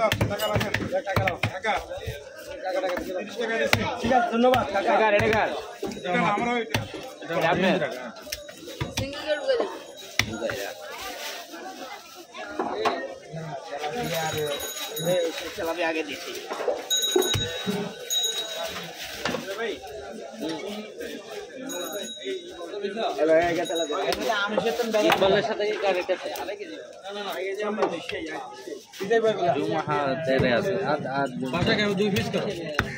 ঠিক আছে ধন্যবাদ কাকা রেডি কার আপনি সিঙ্গেল করে यार चला भी आगे देखिए भाई हेलो क्या चला दे আমি সেতন বলের সাথে কি কারেক্ট আছে আরে কি না না এই যে আমরা দেশে যাই দিদাই ভাই জুমা হ্যাঁ তেরে আছে আর বাসা কেন দুই পিস করো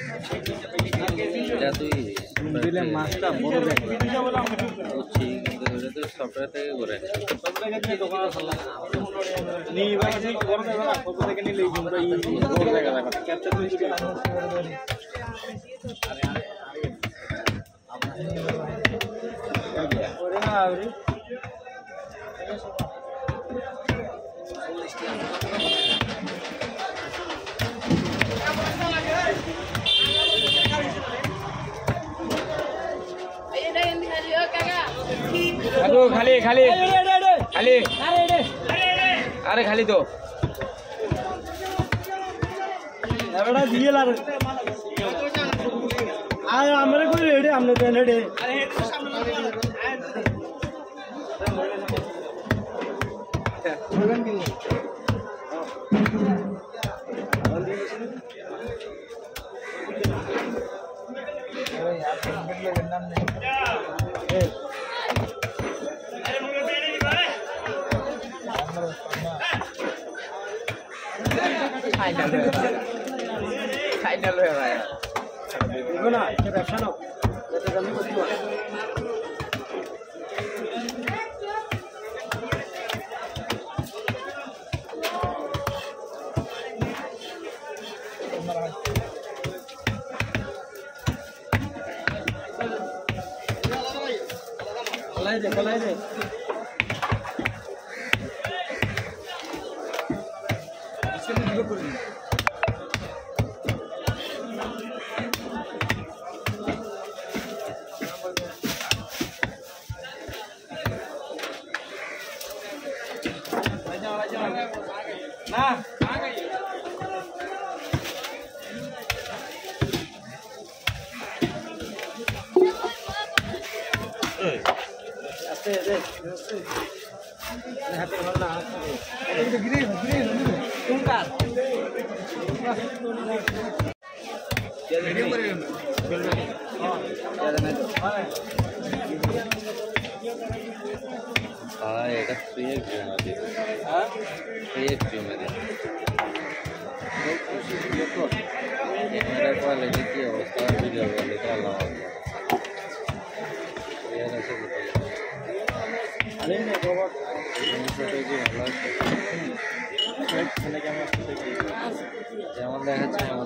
এটা তুই দিলে মাছটা বড় দেখ বুঝছি কিন্তু এটা তো সফটওয়্যার থেকে করে সফটওয়্যার থেকে দোকান আছে নি ভাই নি বড় দেখ না কত থেকে নিলে কিন্তু এই বড় জায়গা রাখা ক্যাপচার তুই আরে ওরে না আরে हेलो खाली खाली खाली अरे खाली तो एवढा दिए ला अरे आम्हाला कोई रेडी हमने तो रेडी अरे हे तो सामने बघन की अरे यार संकट में गन्ना नहीं फाइनल है भाई देखो ना ये व्यवसा ना जैसे जमीन को दियो कलाई दे इसके लिए कर दी ना आ गई ऐसे दे हाथ में ना हाथ गिरे तुम का ये वीडियो करेंगे हां हां এটা ফ্রিজ জমা দে हां ফ্রিজ জমা দে ক্যামেরা কোয়ালিটি কি অবস্থা ভিডিও কোয়ালিটি আলাদা यार ऐसे बताइए अरे मैं रोबोट फोटो की हालत खाने कैमरा যেমন দেখাচ্ছে এমন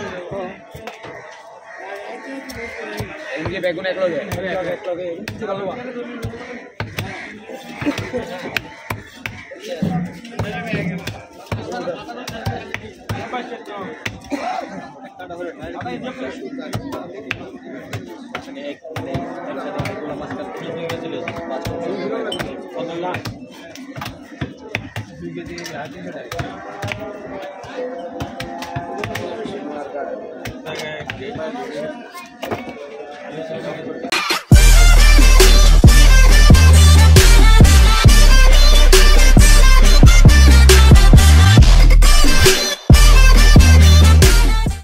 এমনি বেগুন একলগে ভালো एक